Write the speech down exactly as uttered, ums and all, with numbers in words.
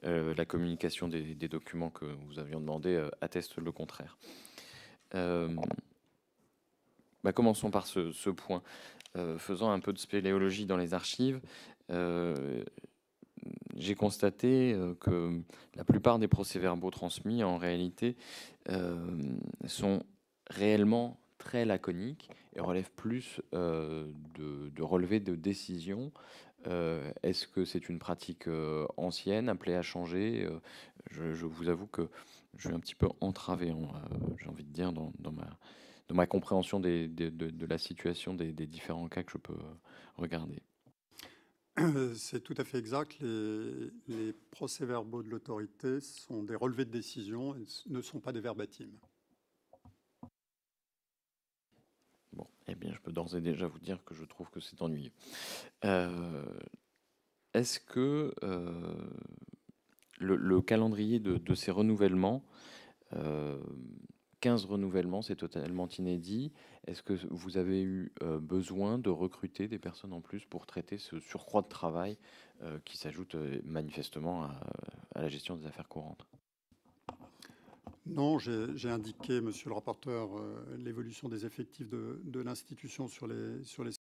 euh, la communication des, des documents que vous aviez demandé euh, atteste le contraire. Euh, bah, commençons par ce, ce point. Euh, faisant un peu de spéléologie dans les archives, euh, j'ai constaté euh, que la plupart des procès-verbaux transmis, en réalité, euh, sont réellement très laconiques et relèvent plus euh, de, de relevés de décision. Euh, Est-ce que c'est une pratique euh, ancienne, appelée à changer? Euh, je, je vous avoue que je suis un petit peu entravé, hein, euh, j'ai envie de dire, dans, dans ma, dans ma compréhension des- des- de, de la situation des, des différents cas que je peux euh, regarder. C'est tout à fait exact. Les, les procès-verbaux de l'autorité sont des relevés de décision et ne sont pas des verbatims. Bon, eh bien, je peux d'ores et déjà vous dire que je trouve que c'est ennuyeux. Euh, Est-ce que euh, le, le calendrier de, de ces renouvellements, euh, quinze renouvellements, c'est totalement inédit. Est-ce que vous avez eu euh, besoin de recruter des personnes en plus pour traiter ce surcroît de travail euh, qui s'ajoute euh, manifestement à, à la gestion des affaires courantes? Non, j'ai indiqué, monsieur le rapporteur, euh, l'évolution des effectifs de, de l'institution sur les, sur les